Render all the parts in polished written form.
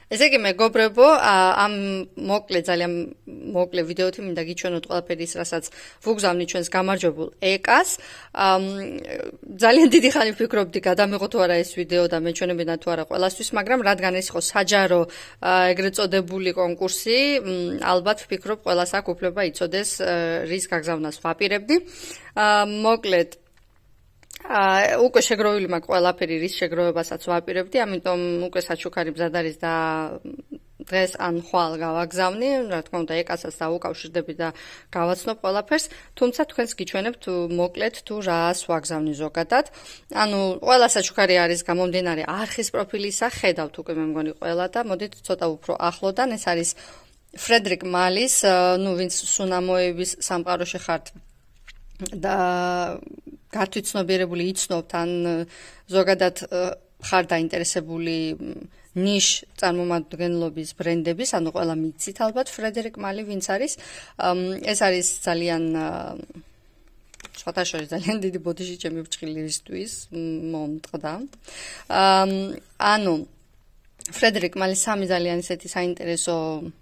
ესე იგი მეგობრებო, ამ ძალიან მოკლე ვიდეოთი მინდა გიჩვენოთ ყველაფერი ის, რასაც ვუგზავნით ჩვენს გამარჯვებულ ეკას. ძალიან დიდი ხანი ვფიქრობდი გადამეღო თუ არა ეს ვიდეო და მეჩვენებინა თუ არა ყველასთვის, მაგრამ რადგან ეს იყო საჯარო ეგრეთ წოდებული კონკურსი, ალბათ ვფიქრობ ყველას აქვს უფლება იცოდეს რის გაგზავნას ვაპირებდი. მოკლედ უკვე შეგროვილი მაქვს ყველაფერი რის შეგროვებასაც ვაპირებდი, ამიტომ უკვე საჩუქარი მზად არის და დღეს ან ხვალ გავაგზავნი, რა თქმა უნდა ეკასაც დავუკავშირდები და გავაცნობ ყველაფერს, თუმცა თქვენს გიჩვენებთ მოკლედ თუ რას ვაგზავნი ზოგადად. ანუ ყველა საჩუქარი არის გამომდინარე არხის პროფილისა, ხედავთ უკვე მე მგონი ყველა და მოდით ცოტა უფრო ახლოდან, ეს არის ფრედრიკ მალის, ვინც სუნამოების სამყაროში ხართ და გათვითცნობიერებული იცნობთ ან ზოგადად ხარ დაინტერესებული ნიშ წარმომადგენლობის ბრენდების, ანუ ყველა მიცით ალბათ ფრედერიკ მალი ვინც არის. ეს არის ძალიან სხვათა შორის ძალიან დიდი ბოდიში ჩემი ფრჩხილისთვის მომწყდა. ანუ ფრედერიკ მალის სამი ძალიან ისეთი საინტერესო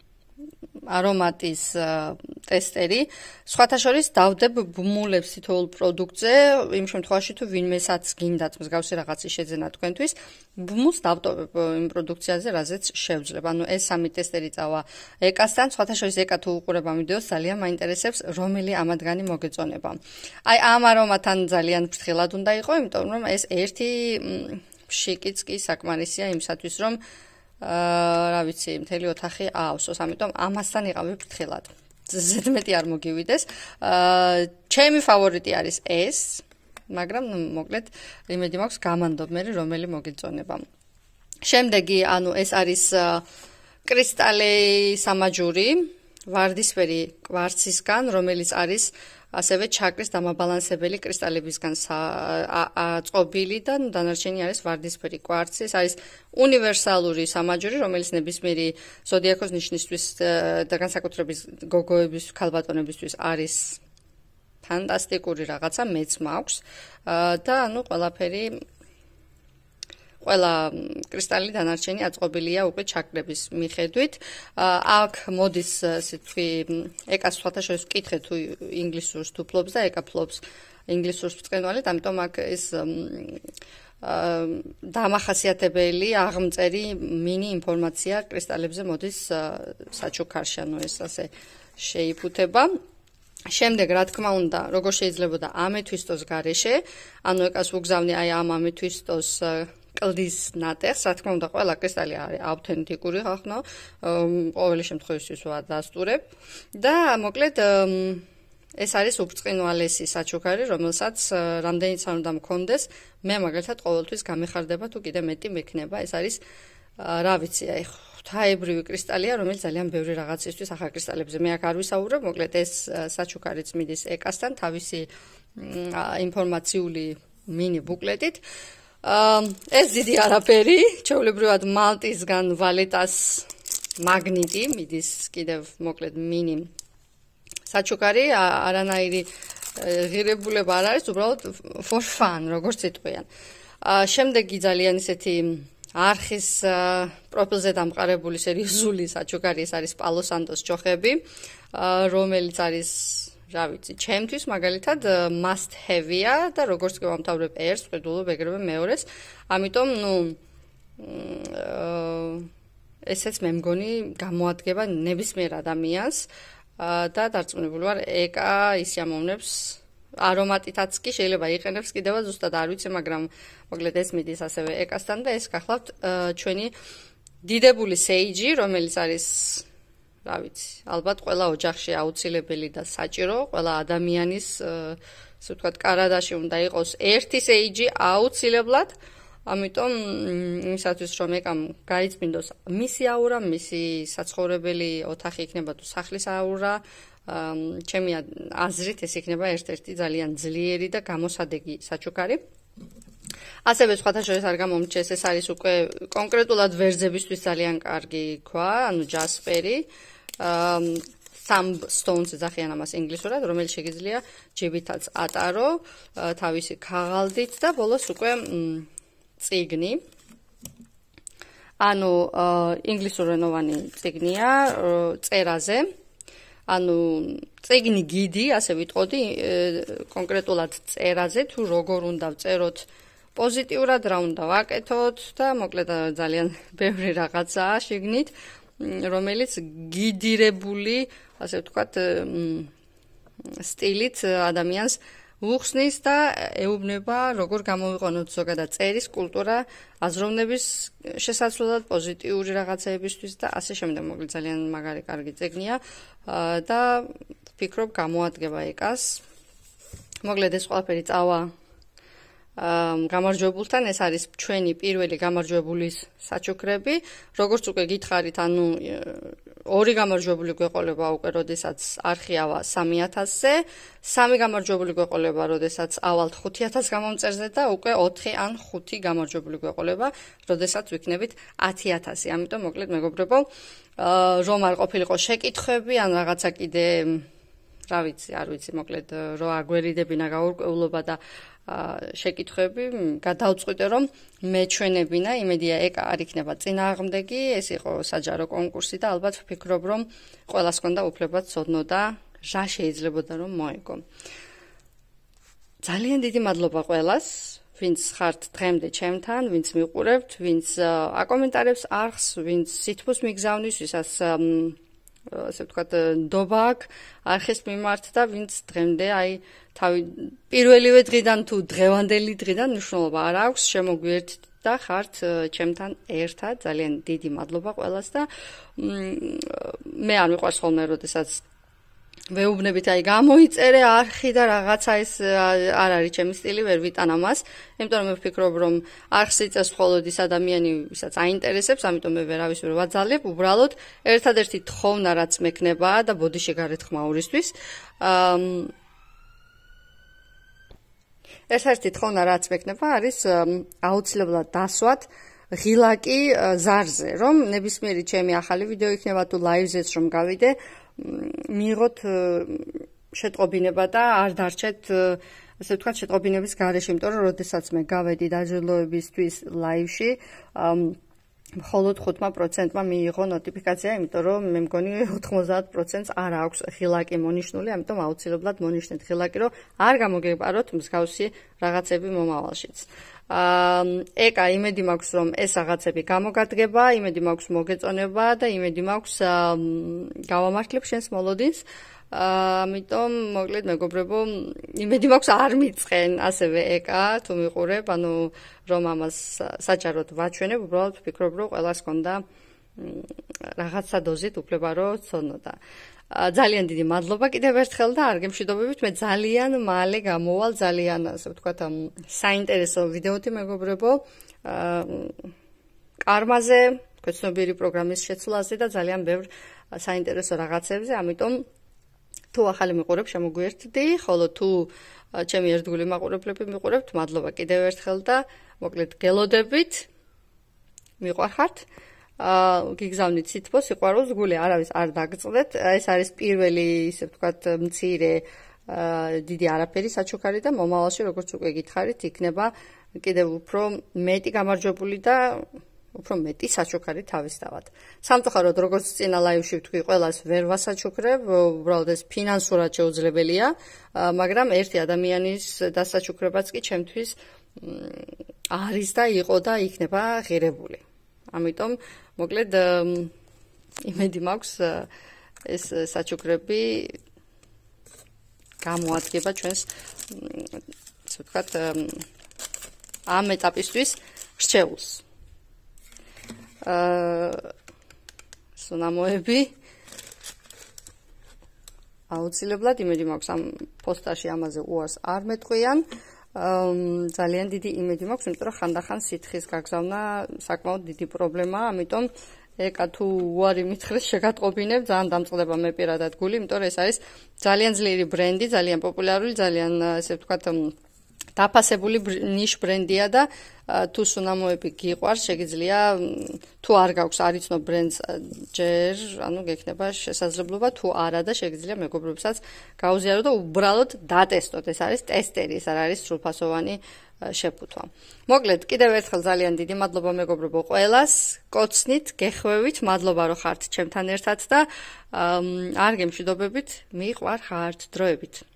არომატის ტესტერი. სხვათა შორის დავდებ ბმულებს თითოეულ პროდუქტზე, იმ შემთხვევაში თუ ვინმესაც გინდათ მსგავსი რაღაცის შეძენა თქვენთვის, ბმულს დავტოვებ იმ პროდუქციაზე, რაზეც შევძლებ. ანუ ეს სამი ტესტერი წავა ეკასთან, სხვათა შორის ეკა თუ უყურებ ამ ვიდეოს, ძალიან მაინტერესებს, რომელი ამათგანი მოგეწონება. აი ამ არომატთან ძალიან ფრთხილად უნდა იყო, იმიტომ რომ ეს ერთი შიკიც კი საკმარისია იმისათვის, რომ რა ვიცი, მთელი ოთახი აავსოს, ამიტომ ამასთან იყავი ფრთხილად. ზედმეტი არ მოგივიდეს. ჩემი ფავორიტი არის ეს, მაგრამ მოკლედ იმედი მაქვს გამანდობ მე რომელი მოგეწონება. შემდეგი, ანუ ეს არის კრისტალე სამაჯური, ვარდისფერი კვარცისგან, რომელიც არის ასევე ჩაკრის დამაბალანსებელი კრისტალებისგან აწყობილი და დანარჩენი არის ვარდისფერი კვარცი. ეს არის უნივერსალური სამაჯური, რომელიც ნებისმიერი ზოდიაქოს ნიშნისთვის და განსაკუთრებით გოგოების, ქალბატონებისთვის არის ფანტასტიკური რაღაცა, მეც მაქვს და ანუ ყველა კრისტალი დანარჩენი აწყობილია უკვე ჩაკრების მიხედვით. აქ მოდის სიტყვი ეკას სხვათა შორის ვკითხე თუ ინგლისურს თუ ფლობს და ეკა ფლობს ინგლისურს ბრწყინვალედ, ამიტომ აქ ეს დამახასიათებელი აღმწერი მინი ინფორმაცია კრისტალებზე მოდის საჩუქარში, ანუ ეს ასე შეიფუთება. შემდეგ, რა თქმა უნდა, როგორ შეიძლებოდა ამეთვისტოს გარეშე, ანუ ეკას ვუგზავნი აი ამ ამეთვისტოს კლდის ნატეხს, რა თქმა უნდა, ყველა კრისტალი არის ავთენტიკური ხახნო, ყოველი შემთხვევაში ვადასტურებ და მოკლედ ეს არის უბრწყინვალესი საჩუქარი, რომელსაც რამდენიც არ უნდა მქონდეს, მე მაგალითად ყოველთვის გამეხარდება თუ კიდე მეტი მექნება, ეს არის რა ვიცი, აი ღვთაებრივი კრისტალია, რომელიც ძალიან ბევრი რაღაცისთვის ახალ კრისტალებზე მე აქ არ ვისაუბრებ, მოკლედ ეს საჩუქარიც მიდის ეკასთან თავისი ინფორმაციული მინი ბუკლეტით. ეს დიდი არაფერი, ჩვეულებრივად მალტისგან ვალეტას მაგნიტი მიდის კიდევ მოკლედ მინი საჩუქარი, არანაირი ღირებულება არ არის, უბრალოდ for fun, როგორც იტყვიან. შემდეგი ძალიან ისეთი არხის პროფილზე დამყარებული სერიოზული საჩუქარი, ეს არის პალო სანტოს ჯოხები, რომელიც არის რა ვიცი, ჩემთვის მაგალითად must have-ია და როგორც კი ვამთავრებ ერთს, ვყიდულობ ეგრევე მეორეს, ამიტომ ესეც მე მგონი გამოადგება ნებისმიერ ადამიანს და დარწმუნებული ვარ ეკა ის ამოვნებს არომატითაც კი შეიძლება იყენებს კიდევა ზუსტად არ ვიცი, მაგრამ მოკლედ ეს მიდის ასევე ეკასთან და ეს გახლავთ ჩვენი დიდებული სეიჯი, რომელიც არის რა ვიცი, ალბათ ყველა ოჯახში აუცილებელი და საჭირო, ყველა ადამიანის, ასე ვთქვათ, კარადაში უნდა იყოს ერთი სეიჯი აუცილებლად, ამიტომ იმისათვის რომ ეკამ გაიწმინდოს მისი აურა, მისი საცხოვრებელი ოთახი იქნება თუ სახლის აურა, ჩემი აზრით ეს იქნება ერთ-ერთი ძალიან ძლიერი და გამოსადეგი საჩუქარი. ასევე სხვათა შორის არ გამომრჩეს, ეს არის უკვე კონკრეტულად ვერძებისთვის ძალიან კარგი ქვა, ანუ ჯასპერი. Thumbstones ეძახიან ამას ინგლისურად, რომელიც შეგიძლია ჯიბითაც ატარო, თავისი ქაღალდით და ბოლოს უკვე წიგნი. ანუ ინგლისურენოვანი წიგნია წერაზე. ანუ წიგნი გიდი, ასე ვიტყოდი, კონკრეტულად წერაზე, თუ როგორ უნდა ვწეროთ პოზიტიურად, რა უნდა ვაკეთოთ და მოკლედ ძალიან ბევრი რაღაცაა შიგნით, რომელიც გიდირებული, ასე ვთქვათ, სტილით ადამიანს უხსნის და ეუბნება, როგორ გამოვიყენოთ ზოგადად წერის კულტურა, აზროვნების შესაცვლელად, პოზიტიური რაღაცეებისთვის და ასე შემდეგ. მოკლედ ძალიან მაგარი კარგი წიგნია და ვფიქრობ გამოადგება ეკას. მოკლედ ეს ყველაფერი წავა გამარჯვებულთან, ეს არის ჩვენი პირველი გამარჯვებულის საჩუქრები. როგორც უკვე გითხარით, ანუ ორი გამარჯვებული გვეყოლება უკვე, როდესაც არხი ავა 3000-ზე, სამი გამარჯვებული გვეყოლება, როდესაც ავალთ 5000 გამომწერზე და უკვე 4 ან 5 გამარჯვებული გვეყოლება, როდესაც ვიქნებით 10000. ამიტომ მოკლედ მეგობრებო, რომ არ ყოფილიყო შეკითხვები ან რაღაცა კიდე, რა ვიცი, არ ვიცი, მოკლედ რო აგვერიდებინა გაურკვევლობა და შეკითხვები, გადავწყვიტე რომ მეჩვენებინა, იმედია ეკა არ იქნება წინააღმდეგი, ეს იყო საჯარო კონკურსი და ალბათ ვფიქრობ რომ ყველას ჰქონდა უფლება ცოდნო და რა შეიძლებოდა რომ მოეგო. ძალიან დიდი მადლობა ყველას, ვინც ხართ დღემდე ჩემთან, ვინც მიყურებთ, ვინც აკომენტარებს არხს, ვინც სითბოს მიგზავნის, ვისაც ასე ვთქვათ, ნდობა აქვს არხის მიმართ და ვინც დღემდე თავი პირველივე დღიდან თუ დღევანდელი დღიდან მნიშვნელობა არ აქვს, შემოგვიერთთ და ხართ ჩემთან ერთად. ძალიან დიდი მადლობა ყველას და მე არ მიყვარს ხოლმე, როდესაც ვეუბნებით, გამოიწერე არხი და რაღაცა ეს არ არის ჩემი სტილი, ვერ ვიტან ამას, იმიტომ რომ მე ვფიქრობ, რომ არხს იწევს მხოლოდ ის ადამიანი, ვისაც აინტერესებს, ამიტომ მე ვერავის ვერ ვაძალებ, უბრალოდ ერთადერთი თხოვნა რაც მექნებაა და ბოდიში გარეთ ხმაურისთვის. ერთ-ერთი თხოვნა რაც მექნება არის აუცილებლად დასვათ ღილაკი ზარზე, რომ ნებისმიერი ჩემი ახალი ვიდეო იქნება თუ ლაივზეც რომ გავიდე, მიიღოთ შეტყობინება და არ დარჩეთ, ასე ვთქვათ, შეტყობინების გარეშე, იმიტომ რომ როდესაც მე გავედი დაჯილდოებისთვის ლაივში, მხოლოდ 5%-მა მიიღო ნოტიფიკაცია, იმიტომ რომ მე მგონი 90%-ს არ აქვს ღილაკი მონიშნული, ამიტომ აუცილებლად მონიშნეთ ღილაკი, რომ არ გამოგეპაროთ მსგავსი რაღაცები მომავალშიც. ეკა იმედი მაქვს, რომ ეს რაღაცები გამოგადგება, იმედი მაქვს მოგეწონება და იმედი მაქვს გავამართლებ შენს მოლოდინს. ამიტომ მოკლედ მეგობრებო, იმედი მაქვს არ მიწყენ ასევე ეკა თუ მიყურებ, ანუ რომ ამას საჯაროდ ვაჩვენებ, უბრალოდ ვფიქრობ, რომ ყველას ჰქონდა რაღაცა დოზით უფლება რომ ცოდნოდა. ძალიან დიდი მადლობა კიდევ ერთხელ და არ გემშვიდობებით, მე ძალიან მალე გამოვალ ძალიან, ასე ვთქვათ, საინტერესო ვიდეოთი მეგობრებო, კარმაზე, ქვეცნობიერი პროგრამის შეცვლაზე და ძალიან ბევრ საინტერესო რაღაცებზე, ამიტომ თუ ახალი მიყურებ, შემოგვიერთდი, ხოლო თუ ჩემი ერთგული მაყურებლები მიყურებთ, მადლობა კიდევ ერთხელ და მოკლედ გელოდებით, მიყვარხართ. გიგზავნით სითბოს, სიყვარულს, გული არავის არ დაგწყდეთ. ეს არის პირველი, ისე ვთქვათ, მცირე დიდი არაფერი საჩუქარი და მომავალში, როგორც უკვე გითხარით, იქნება კიდევ უფრო მეტი გამარჯვებული და უფრო მეტი საჩუქარი თავისთავად. სამწუხაროდ, როგორც წინა ლაივში ვთქვი, ყველას ვერ ვასაჩუქრებ, უბრალოდ ეს ფინანსურად შეუძლებელია, მაგრამ ერთი ადამიანის დასაჩუქრებაც კი ჩემთვის არის და იყო და იქნება ღირებული. ამიტომ მოკლედ იმედი მაქვს ეს საჩუქრები გამოადგება ჩვენს, ასე ვთქვათ, ამ ეტაპისთვის რჩეულს. სუნამოები აუცილებლად იმედი მაქვს ამ პოსტაში ამაზე უარს არ მეტყვიან. ძალიან დიდი იმედი მაქვს, იმიტომ რომ ხანდახან სითხის გაგზავნა საკმაოდ დიდი პრობლემაა, ამიტომ ეკა თუ უარი მითხრეს შეგატყობინებ, ძალიან დამწყდება მე პირადად გული, იმიტომ რომ ეს არის ძალიან ძლიერი ბრენდი, ძალიან პოპულარული, ძალიან ესე ვთქვათ დაფასებული ნიშ ბრენდია და თუ სუნამოები გიყვარს, შეგიძლია თუ არ გაქვს არ იცნობ ბრენდს ჯერ, ანუ გექნება შესაძლებლობა, თუ არა და შეგიძლია მეგობრებსაც გაუზიარო და უბრალოდ დატესტოთ. ეს არის ტესტერი, ეს არ არის სრულფასოვანი შეფუთვა. მოკლედ, კიდევ ერთხელ ძალიან დიდი მადლობა მეგობრებო ყველას. კოცნით, გეხვევით, მადლობა რომ ხართ ჩემთან ერთად და არ გემშვიდობებით, მიყვარხართ დროებით.